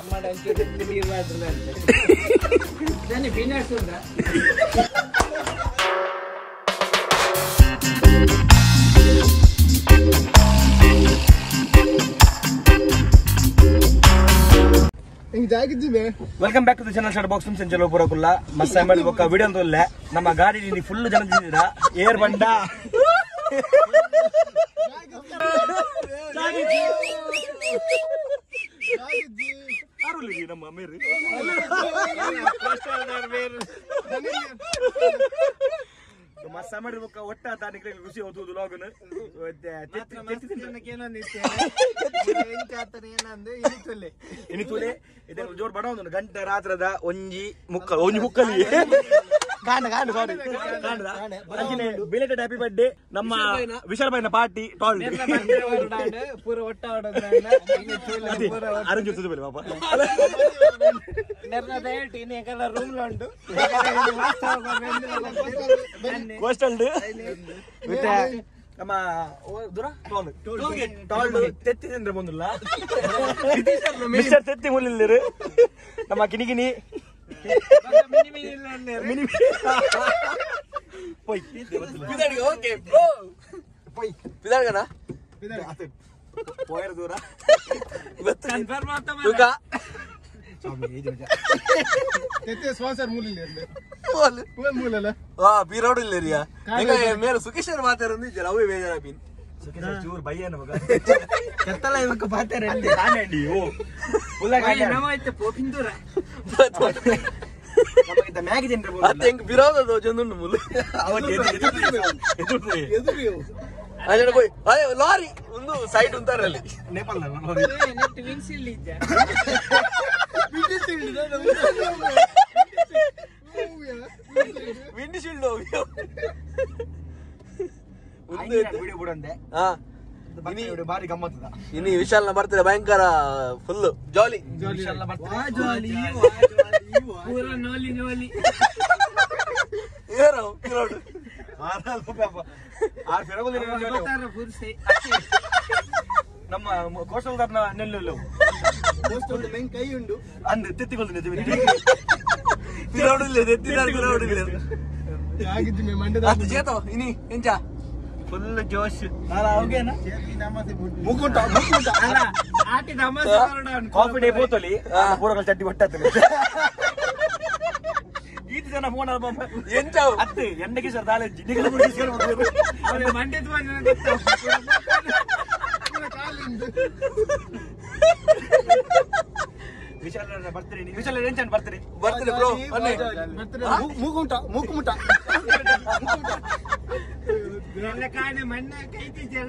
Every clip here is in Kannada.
welcome back to the channel shutter box ಸಂಚಲ ಪೂರಕುಲ್ಲ ಮಸ್ತ್ ಮಾಡಿ ಒಕ್ಕ ವಿಡಿಯೋ ಅಂತಲ್ಲ ನಮ್ಮ ಗಾಡಿ ನೀ ಫುಲ್ ಜನ ತಿಂದಿರಾ ಏರ್ ಬಂಡ ನಮ್ಮ ಮೇರಿ ಮಸ್ತ್ ಮಾಡಿ ಒಟ್ಟ ತಾನಿಗೆ ಖುಷಿ ಹೋಗುದು ಲಾಗನ್ ಜೋರ್ ಬಡ ಒಂದು ಗಂಟೆ ರಾತ್ರದ ಒಂಜಿ ಮುಕ್ಕಲಿ ಬಿಲೇಟೆಡ್ ಹ್ಯಾಪಿ ಬರ್ಡೇ ನಮ್ಮ ವಿಶಾಲ್ ಬೈನ ಪಾರ್ಟಿ ಟಾಲ್ ಪೂರ ಒಟ್ಟ ಪಾಪ ರೂಮ್ ಉಂಟು ಕೋಸ್ಟಲ್ ನಮ್ಮ ದೂರ ಟಾಲ್ ತೆತ್ತಿದ್ರೆ ಬಂದಿಲ್ಲ ಮಿಸ್ಟರ್ ತೆತ್ತಿ ಮುಲ್ಲಿರು ನಮ್ಮ ಕಿಣಿಗಿನಿ ದೂರ ಮೇರೆ ಸುಖೇಶ್ವರ್ ಮಾತಾಡೋದು ಅವೇ ಬೇಜಾರ ಚೂರ್ ಬಯ್ಯನ ಮಗ ಬಿರೋದ ಲಾರಿ ಒಂದು ಸೈಡ್ ಉಂಟಾರಲ್ಲಿ ನೇಪಾಳ ವಿಂಡ್ಶೀಲ್ಡ್ ಬಾರಿ ಗಮ್ಮತ್ತದ ಇನ್ನು ವಿಶಾಲ್ನ ಬರ್ತದೆ ಭಯಂಕರ ಫುಲ್ ಜಾಲಿ ನಮ್ಮ ಕೋಸ್ಟಲ್ ನೆಲ್ಲು ಕೈ ಉಂಡು ಅಂದ್ರೆ ತೆತ್ತಿಕೊಳ್ತೀನಿ ಇನಿ ಎಂಚ ಫುಲ್ ಜೋಶ್ ಕಾಫಿ ಡೇ ಬೋತಲಿ ಪೂರ ಚಟ್ಟಿ ಹೊಟ್ಟೆ ಈತ ಜನ ಫೋನ್ ಎಂಚ ಅತ್ತೆ ಎಂಡಕ್ಕೆ ಸರ್ ತಾಲೆಜ್ಜಿ ಮಂಡ್ಯ ವಿಶಾಲ ಬರ್ತೀರಿ ವಿಶಾಲ ಎಂಚನ್ ಬರ್ತೀರಿ ಬರ್ತೀರಿ ಬ್ರೋ ಮೂಗುಂಟ ಮೂಕುಮುಟ ಕಾಣೆ ಮಣ್ಣ ಕೈತಿ ಜನ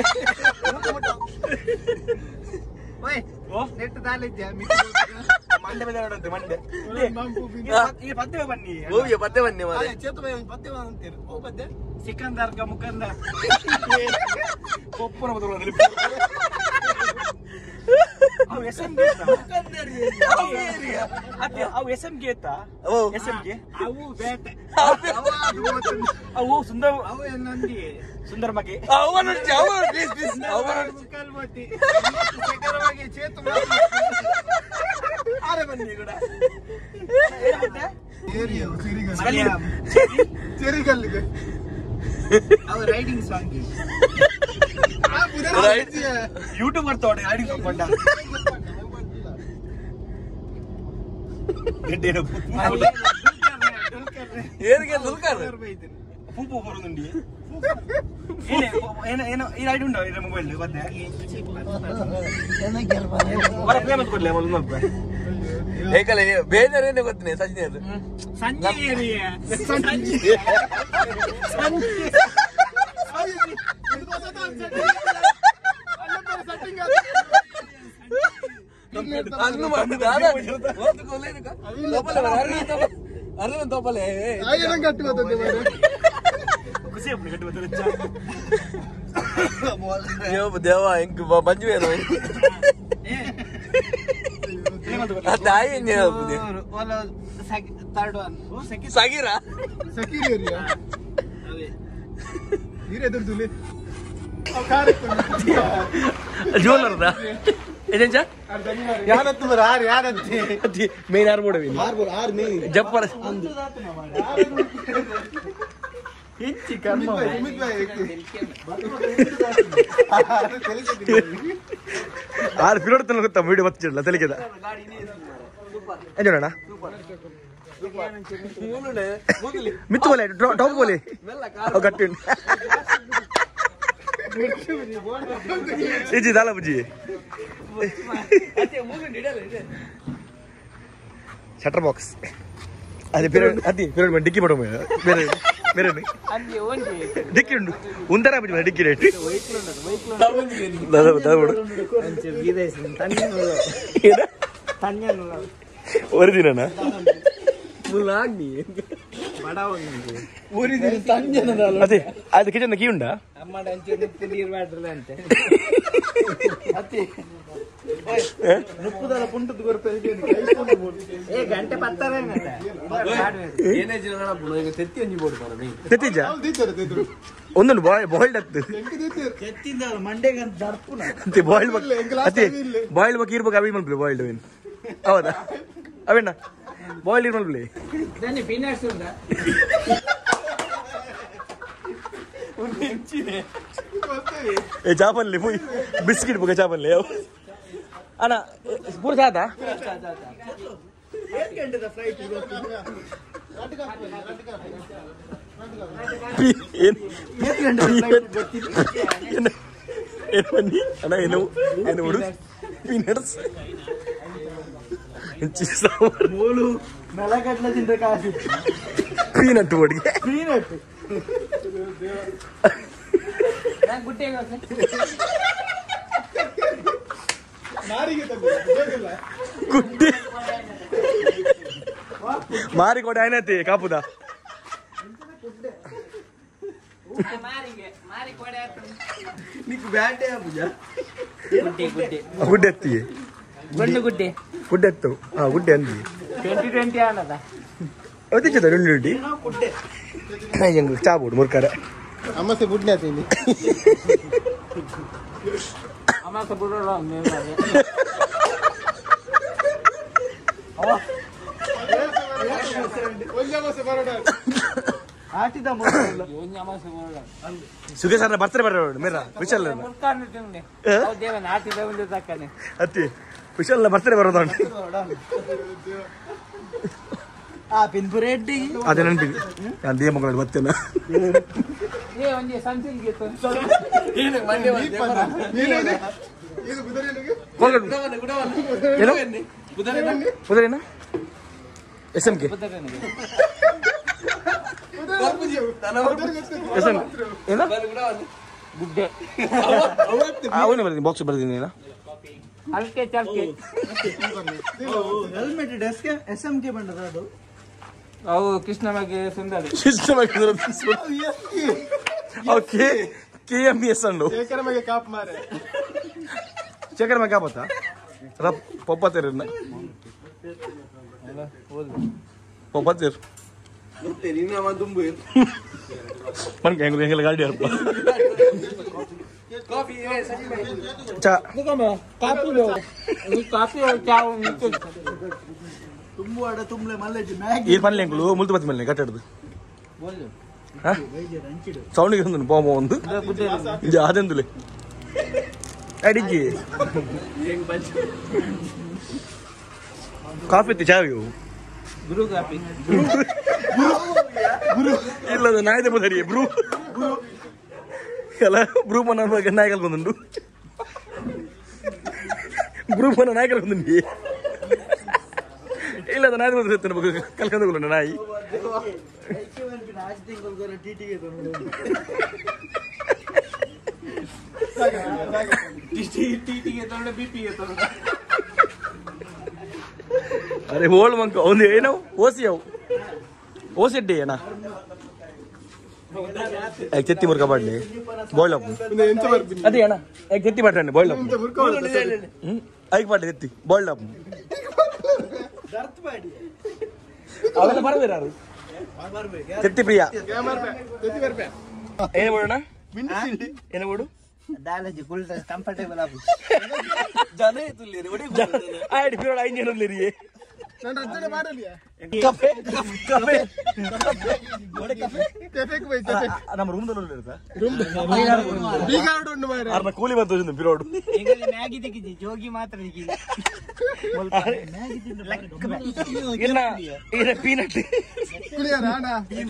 ನೆಟ್ ತಾಲಿದ್ಯ ಮಂಡೆ ಬೆದರಂತೆ ಮಂಡೆ ಈ ಪದ್ಯ ಬನ್ನಿ ಪದ್ಯ ಬನ್ನಿ ಪದ್ಯ ಅಂತೀರಿ ಓ ಪದ್ಯ ಸಿಕಂದರ್ ಮುಕಂದರ್ ಕೊಪ್ಪರ ಬದಲು ಅವು ಎಸ್ ಎಂ ಗೆ ಅವು ಬೇಟೆ ಅವು ಸುಂದರ ಅವು ನಂದಿ ಸುಂದರ ಮಗೆ ಚೇತು ಬನ್ನಿ ಕೂಡ ಚೆರಿಗಲ್ಲಿಗೆ ಅವು ರೈಡಿಂಗ್ ಸಾಂಗ್ ಯೂಟ್ಯೂಬ್ ಬರ್ತಾವೆ ರೈಡಿಂಗ್ ಸಾಂಗ್ ಕೊಂಡ ಪೂಪು ಬರುದುಂಡಿ ಏನೋ ಈ ರೈಡ್ ಉಂಟು ಇದ್ರ ಮೊಬೈಲ್ ಮತ್ತೆ ಏಕಲ್ಲ ಬೇಜಾರೇನೆ ಗೊತ್ತೇನೆ ಸಂಜೆ ಅದು ದೇವ ಹೆಂಗ್ ಮಂಜುವೇನು ಸಗೀರಾ ಜ್ಯುವೆಲ್ಲರ್ದ ಏಜೆಂಚಾ ಯಾರತ್ತು ಮರ ಯಾರತ್ತಿ ಅತಿ ಮೇನ್ ಆರ್ ಬೋಡವಿ ಆರ್ ಮೇನ್ ಜಪ್ಪರ ಹೆಚ್ಚಿ ಕರ್ಮ ಆರು ಪಿರೋಡ್ ತನಕ ಗೊತ್ತಾ ವಿಡಿಯೋ ಬತ್ತಿರಲ್ಲ ತಲೆಗೆದ ಎಂಜೋಣ ಮಿತ್ತು ಬೋಲೆ ಟಾಪ್ ಬೋಲೆ ಗಟ್ಟಿ ಇಜಿ ದಾಲ ಬುಜಿ ಶಟರ್ ಬಾಕ್ಸ್ ಅದೇ ಪಿರಮಿಡ್ ಡಿಕ್ಕಿ ಪಡೋ ಬೇರೆ ಬೇರೆ ಡಿಕ್ಕಿ ಉಂಟು ಒಂದರ ಬುಜಿ ಡಿಕ್ಕಿ ರೇಟ್ ಒರಿಜಿನಾ అదే అది కిచెన్ కీ ఉండా తెచ్చిజా ಒಂದೊಂದು ಬಾಯ್ಲ್ಡ್ ಆಗ್ತದೆ ಬಾಯ್ಲ್ಡ್ ಬಗ್ಗೆ ಇರ್ಬೇಕು ಅವಿ ಮಲ್ಪಲೆ ಬಾಯ್ಲ್ಡ್ ಅವೇನು ಹೌದಾ ಅವೇನ ಬಾಯ್ಲ್ಡ್ ಇರ್ ಮಲ್ಪಲೆ చాపల్లి పోయి బిస్కెట్ పోగా చాపల్లి అన్న పూర చాతా అన్న ఎనుడు పీనట్స్ మెలగట్ల తింటే కాదు పీనట్ పొడికి పీనట్ ಮಾರಿ ಕೊಡ ಏನೈತಿ ಕಾಪುದ ಗುಡ್ಡೆ ಎತ್ತಿ ಗುಡ್ಡೆ ಎತ್ತು ಗುಡ್ಡೆ ಅಂದಿ 2020 ಅನ್ನದ ಒತ್ತಿಚ್ಚದ 2020 ಚಾ ಬೋಡು ಮುರ್ಕರ ಅಮ್ಮಸೆ ಬುಡ್ನೆ ಆತೀನಿ ಅಮ್ಮಸೆ ಬುಡಲ್ಲ ಮೇಲಾಗೆ ಅವ ಒಂಜಾಮಸೆ ಬರೋಡ ಆಟಿದ ಮೊದಲ ಒಂಜಾಮಸೆ ಬರೋಡ ಸುಗೆ ಸರ್ ಬರ್ತಾರೆ ಬರೋಡ ಮೇರಾ ವಿಶಾಲ್ ಮುರ್ಕಾನೆ ತಿಂದೆ ಅವ ದೇವನ ಆಟಿದ ಒಂದು ತಕ್ಕನೆ ಅತ್ತಿ ವಿಶಾಲ್ ಬರ್ತಾರೆ ಬರೋದ ಆ ಪಿನ್ಪುರೆಡ್ಡಿ ಅದೇ ನೆನಪಿ ನಾನು ದೇವ ಮಗಳು ಬರ್ತೇನೆ ಕುದುರೆನ SMK ಗುಡ್ಡೆ ಅವನೇ ಬರ್ತೀನಿ ಬಾಕ್ಸ್ ಬರ್ತೀನಿ ಹಲ್ಕೆ ಚಲ್ಕೆ ಹೆಲ್ಮೆಟ್ ಡೆಸ್ಕ್ SMK ಬಂದದ ಅದು ಅವು ಕೃಷ್ಣಮಗೆ ಸುಂದರ ಓಕೆ KMS ಅಂಡು ಶೇಖರಮಗೆ ಕಾಪ್ ಮಾರೆ ಶೇಖರಮಗೆ ಕಾಪತ್ತ ರಪ್ ಪೊಪ್ಪತ್ತೇರನ್ನ ಪೊಪ್ಪತ್ತೇರ್ ಮನ್ಕೆ ಹೆಂಗಲ ಗಾಡಿ ಅರ್ಪ ಕಾಫಿ ಚಾ ಕಾಫಿ ಕಾಫಿ ಚಾ ತುಂಬಾಡ ತುಂಬಲೆ ಮಲ್ಲೆಜಿ ಮ್ಯಾಗಿ ಈ ಪಲ್ಲೆಂಗಳು ಮುಲ್ತು ಬತ್ತಿ ಮಲ್ಲೆ ಕಟ್ಟಡದು ಸೌಂಡ್ ಗೆ ಒಂದು ಬಾಂಬ ಒಂದು ಇದು ಅದೆಂದುಲೆ ಅಡಿಗೆ ಕಾಫಿ ತಿ ಚಾವಿ ಬ್ರೂ ಕಾಫಿ ಬ್ರೂ ಇಲ್ಲ ನಾಯಿದೆ ಬದರಿ ಬ್ರೂ ಎಲ್ಲ ಬ್ರೂ ಮನ ನಾಯಿಗಳು ಬಂದುಂಡು ಬ್ರೂ ಮನ ನಾಯಿಗಳು ಬಂದುಂಡಿ ಇಲ್ಲ ಅದು ನಾಯಿ ಬಂದು ಕಲ್ಕೊಂಡ ನಾಯಿ ಅರೆ ಹೋಳ್ ಮಂಕ ಒಂದು ಏನೋ ಓಸಿ ಅವು ಓಸಿಡ್ಡಿ ಏನ చెత్తి మురక పడి బాయిల్ అప్ అదే అన్న చెత్తి పట్టండి బాయిల్ అప్ ఐకి పడ్డ చెత్తి బాయిల్ అప్ ಅವೆಲ್ಲ ಬರಬೇರಾರು చెత్తి ప్రియ ಏನ ಬೋಡೋಣ ಏನ ಬೋಡು ಡಾಲಜಿ ಫುಲ್ ಕಂಫರ್ಟೇಬಲ್ ಆಗಿ ಆಯ್ತು ಪಿರೋಡ ಐಂಜೇನುಲ್ಲೇರಿ ನಾನು ರಚನೆ ಮಾಡಲಿಯಾ ಕಫೆ ಕಫೆ ಕೆಫೆಗೆ ಹೋಯ್ತು ನಮ್ಮ ರೂಮ್ದಲ್ಲಿ ಇರುತ್ತಾ ಬೀಗಾರ್ಡ್ ಉಂಡು ಮಾರ ಅರ್ನ ಕೂಲಿ ಬಂತು ಪಿರೋಡು ಮ್ಯಾಗಿ ತೆಗಿದಿ ಜೋಗಿ ಮಾತ್ರ ತೆಗಿದಿ ಇಲ್ಲ ಇದು ಪೀನಟ್ ಕುಳಿಯರ ಅಣ್ಣ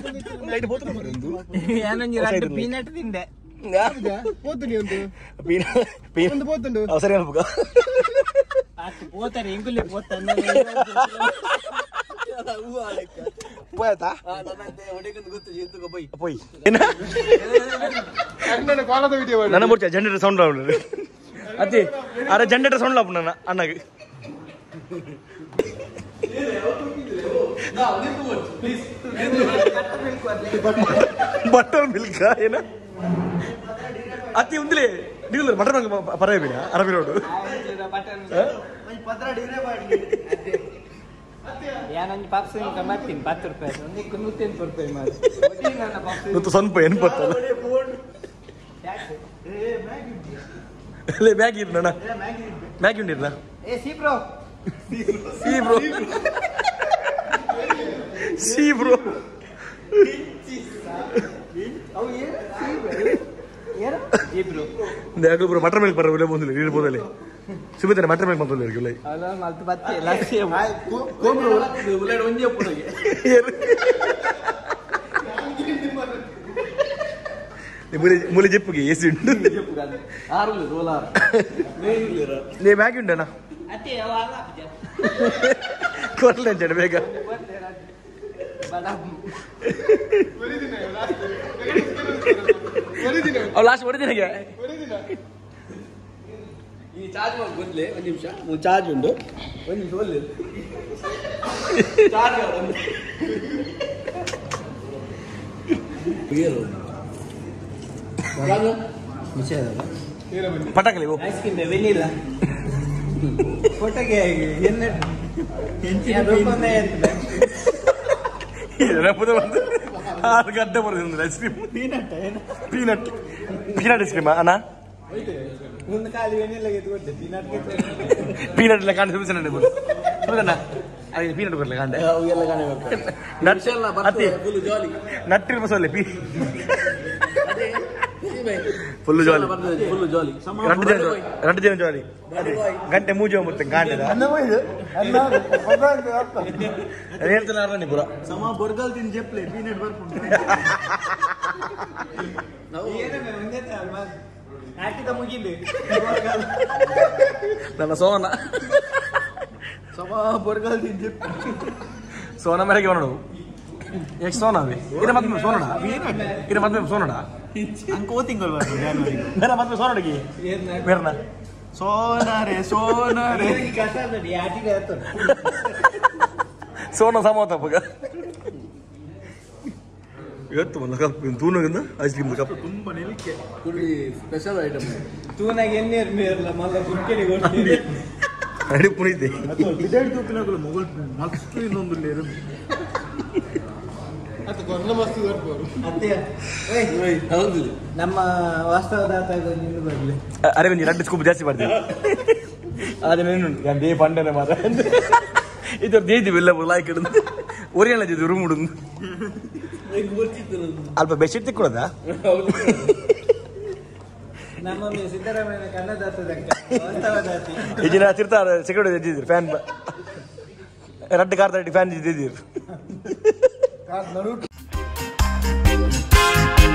ಏನೊಂದು ಪೀನಟ್ ತಿಂದೆ పోతుంది ಒಂದು పోతుండు ಸರಿ ಅನ್ಬೇಕ పోతారు ఎంకులే పోతాను పోయతా పోయి ಕಾಲದ ವಿಡಿಯೋ ನನ್ನ ಮುಚ್ಚ ಜನರೇಟರ್ ಸೌಂಡ್ ಅತಿ ಅರೆ ಜನರೇಟರ್ ಸೌಂಡ್ ಲಾಪು ನನ್ನ ಅಣ್ಣಗೆ ಬಟರ್ ಮಿಲ್ಕ್ ಏನ ಅತಿ ಉಂದಿಲೆ ನೀವು ಬಟರ್ ಮಿಲ್ಕ್ ಪರವಾಗಿಲ್ಲ ಅರಬಿ ರೋಡು ಯಾನೊಂದು ಪಾಪ್ಸ್ ಮಾಡ್ತೀನಿ 10 ರೂಪಾಯಿ ಒಂದಕ್ಕೆ 180 ರೂಪಾಯಿ ಮಾಡಿ ಸ್ವಲ್ಪ ಎನ್ಪತ್ತಲ್ಲ ಮ್ಯಾಗಿ ಇರ್ನಣ್ಣ ಮ್ಯಾಗಿ ಉಂಡಿರ್ನ ಏ ಸಿ ಬ್ರೋ ಸಿ ಬ್ರೋ ಬ್ರೋ ಮಟರ್ ಮಿಲ್ಕ್ ಬರೋ ಬಂದಿಲ್ಲ ಇರ್ಬೋದಲ್ಲಿ ಸುಮಿತಾನೆ ಮಟರ್ ಮಿಲ್ಕ್ ಬಂದಿಲ್ಲ ಇರ್ಕಿಲ್ಲ ಮುಲಿ ಜಿಪ್ಪಿಗೆ ಎಸಿ ಉಂಟು ನೀ ಮ್ಯಾಗಿ ಉಂಟಣ್ಣ ಕೊರ್ಲೆ ಅಂಚೆ ಬೇಗ ಲಾಸ್ಟ್ ಹೊಡಿದಿನಗೆ ಈ ಚಾರ್ಜ್ ಮಾಡಿ ಬಂದ್ಲೆ ಒಂದು ನಿಮಿಷ ಚಾರ್ಜ್ ಉಂಟು ಒಂದು ನಿಮಿಷ ಒಳ್ಳೆ ಚಾರ್ಜ್ ಪಟಾಕಲಿ ಐಸ್ ಕ್ರೀಮ್ ವೆನಿಲ್ಲ ಫೋಟೋಗೆ ಆರು ಗಂಟೆ ಬರೋದು ice cream peanut ice cream ಅಣ್ಣ ಒಂದು ಖಾಲಿ ವೆನಿಲ್ಲ ಪೀನಟ್ ಎಲ್ಲ ಕಾಣ ಸುಮ್ಮನೆ ಅದೇ ಪೀನಟ್ ಬರಲ್ಲ ಕಾಂಡೆ ನಟ್ಟಿರ ಮಸಾಲೆ ಫುಲ್ ಜಾಲಿ రెండు ದಿನ ಜಾಲಿ ಗಂಟೆ ಮೂಜಿ ಹೋಗ್ಬಿಡ್ತೆ ಕಾಂಡೆ ಹೇಳ್ತಾರ ನೀ ಪುರ ಸಮ ಬೊರ್ಗಲ್ ತಿನ್ ಜೆಪ್ಲೆ ಪೀನಟ್ ಬರ್ಕೊಂಡು ಹಾಕಿದ ಮುಗಿಲಿ ನನ್ನ ಸೋನ ಸಮ ಬೊರ್ಗಲ್ ತಿನ್ ಜೆಪ್ ಸೋನ ಮೇರೆಗೆ ನೋಡು ಎಷ್ಟು ಸೋನ ಅವಿ ಇದು ಮತ್ತೆ ಸೋನಡ ಇದು ಮತ್ತೆ ಸೋನಡ ಅಂಕ ಓತಿಂಗಲ್ ಮೇರ ಮತ್ತೆ ಸೋನಡಿಗೆ ಮೇರನ ಸೋನರೆ ಕಷ್ಟಡಿ ಆಟಿಗೆ ಸೋನ ಸಮೋತ ಪಗ ಇವತ್ತು ಒಂದು ಕಪ್ ತೂನಗಿಂದ ಐಸ್ ಕ್ರೀಮ್ ಕಪ್ ತುಂಬಾ ನಿಲ್ಕೆ ಸ್ಪೆಷಲ್ ಐಟಮ್ ತೂನಾಗ ಎಣ್ಣೆ ಇರಲ್ಲ ಮಲ್ಲ ಕುಕ್ಕೆಡಿ ಕೊಡ್ತೀನಿ ಅಡಿ ಪುಣಿದೆ ಬಿಡಾಡಿ ತೂಪಿನಾಗಲ್ಲ ಮೊಗಲ್ ಮಸ್ತ್ ಇನ್ನೊಂದು ಲೇರು ಅದು ಕೊರ್ಲ ಮಸ್ತ್ ಬರ್ಬೋದು ಅತ್ತೆ ಹೌದು ನಮ್ಮ ವಾಸ್ತವದಾತ ನಿಂದು ಬರಲಿ ಅರೆ ಒಂದು ಎರಡು ಸ್ಕೂಪ್ ಜಾಸ್ತಿ ಬರ್ತೀನಿ ಅದೇನೇನು ದೇ ಪಂಡನೆ ಮಾರ ಇದು ದೇದಿ ಬೆಲ್ಲ ಲಾಯ್ಕ್ ಇಡುದು ಒರಿಯಲ್ಲ ಇದು ರೂಮ್ ಹುಡುಗ ಅಲ್ಪ ಬೆಡ್ಶೀಟ್ ತಿಕ್ಕೊಳದ ನಮ್ಮ ಸಿದ್ದರಾಮಯ್ಯ ಕನ್ನದಾತದಂಕ ವಾಸ್ತವದಾತಿ ಈಜಿನ ತಿರ್ತಾರ ಸೆಕ್ಯೂರಿಟಿ ಇದ್ದಿದ್ರು ಫ್ಯಾನ್ ರೆಡ್ ಕಾರ್ ತಟ್ಟಿ ಫ್ಯಾನ್ ಇದ್ದಿದ್ರು